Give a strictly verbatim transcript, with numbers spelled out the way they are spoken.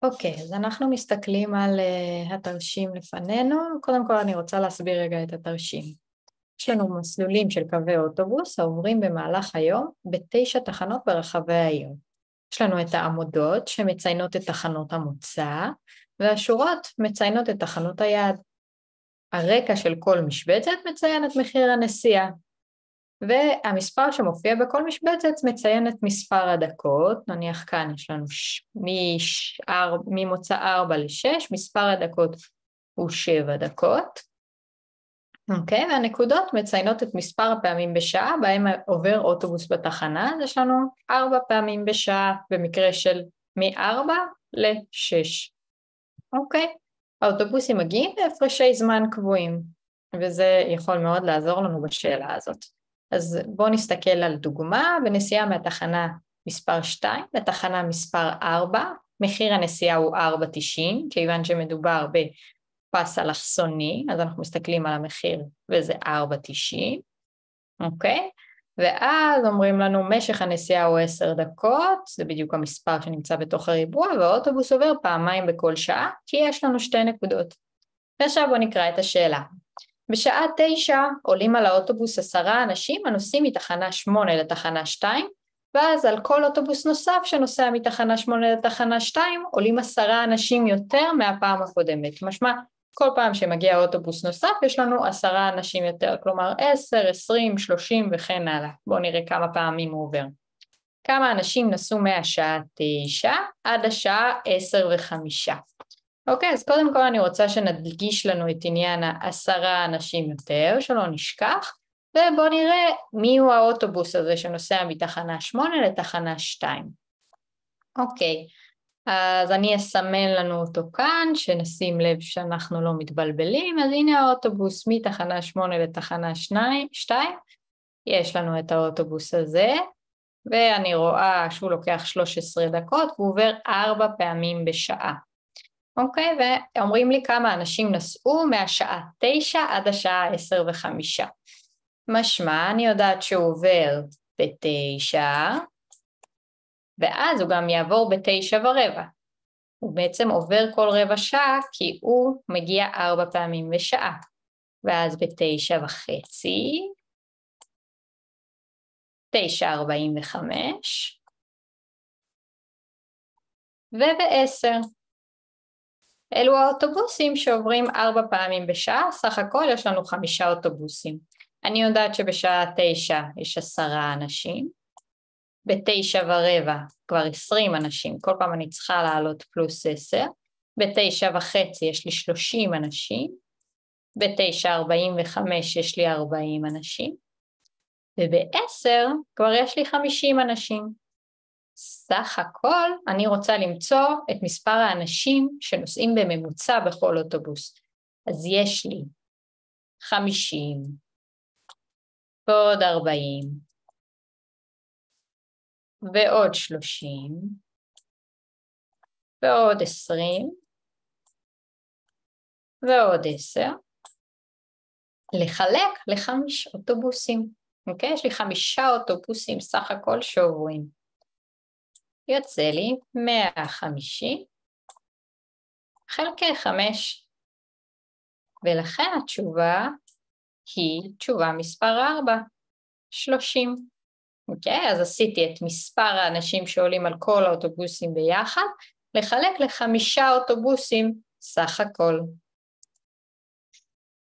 אוקיי, אז אנחנו מסתכלים על uh, התרשים לפנינו. קודם כל אני רוצה להסביר רגע את התרשים. יש לנו מסלולים של קווי אוטובוס העוברים במהלך היום בתשע תחנות ברחבי העיר. יש לנו את העמודות שמציינות את תחנות המוצא, והשורות מציינות את תחנות היעד. הרקע של כל משבצת מציין את מחיר הנסיעה, והמספר שמופיע בכל משבצת מציין את מספר הדקות. נניח כאן יש לנו ש... משאר... ממוצא ארבע לשש, מספר הדקות הוא שבע דקות. אוקיי, והנקודות מציינות את מספר הפעמים בשעה בהם עובר אוטובוס בתחנה. אז יש לנו ארבע פעמים בשעה במקרה של מ-ארבע ל-שש. אוקיי, האוטובוסים מגיעים בהפרשי זמן קבועים, וזה יכול מאוד לעזור לנו בשאלה הזאת. אז בואו נסתכל על דוגמה, בנסיעה מהתחנה מספר שתיים לתחנה מספר ארבע, מחיר הנסיעה הוא ארבע תשעים, כיוון שמדובר בפס אלכסוני, אז אנחנו מסתכלים על המחיר וזה ארבע תשעים, אוקיי? ואז אומרים לנו משך הנסיעה הוא עשר דקות, זה בדיוק המספר שנמצא בתוך הריבוע, והאוטובוס עובר פעמיים בכל שעה, כי יש לנו שתי נקודות. ועכשיו בואו נקרא את השאלה. בשעה תשע עולים על האוטובוס עשרה אנשים הנוסעים מתחנה שמונה לתחנה שתיים, ואז על כל אוטובוס נוסף שנוסע מתחנה שמונה לתחנה שתיים עולים עשרה אנשים יותר מהפעם הקודמת. משמע, כל פעם שמגיע אוטובוס נוסף יש לנו עשרה אנשים יותר, כלומר עשר, עשרים, שלושים וכן הלאה. בואו נראה כמה פעמים הוא עובר. כמה אנשים נסעו מהשעה תשע עד השעה עשר וחמישה. אוקיי, אז קודם כל אני רוצה שנדגיש לנו את עניין העשרה אנשים יותר, שלא נשכח, ובואו נראה מי הוא האוטובוס הזה שנוסע מתחנה שמונה לתחנה שתיים. אוקיי, אז אני אסמן לנו אותו כאן, שנשים לב שאנחנו לא מתבלבלים. אז הנה האוטובוס מתחנה שמונה לתחנה שתיים, יש לנו את האוטובוס הזה, ואני רואה שהוא לוקח שלוש עשרה דקות, והוא עובר ארבע פעמים בשעה. אוקיי, ואומרים לי כמה אנשים נסעו מהשעה תשע עד השעה עשר וחמישה. משמע, אני יודעת שהוא עובר בתשע, ואז הוא גם יעבור בתשע ורבע. הוא בעצם עובר כל רבע שעה, כי הוא מגיע ארבע פעמים בשעה. ואז בתשע וחצי, תשע ארבעים וחמש, ובעשר. אלו האוטובוסים שעוברים ארבע פעמים בשעה, סך הכל יש לנו חמישה אוטובוסים. אני יודעת שבשעה תשע יש עשרה אנשים, בתשע ורבע כבר עשרים אנשים, כל פעם אני צריכה לעלות פלוס עשר, בתשע וחצי יש לי שלושים אנשים, בתשע ארבעים וחמש יש לי ארבעים אנשים, ובעשר כבר יש לי חמישים אנשים. סך הכל אני רוצה למצוא את מספר האנשים שנוסעים בממוצע בכל אוטובוס. אז יש לי חמישים, ועוד ארבעים, ועוד שלושים, ועוד עשרים, ועוד עשר, לחלק לחמש אוטובוסים. אוקיי? יש לי חמישה אוטובוסים סך הכל שעוברים. יוצא לי מאה וחמישים חלקי חמש, ולכן התשובה היא תשובה מספר ארבע, שלושים. אוקיי, אז עשיתי את מספר האנשים שעולים על כל האוטובוסים ביחד, לחלק לחמישה אוטובוסים סך הכל.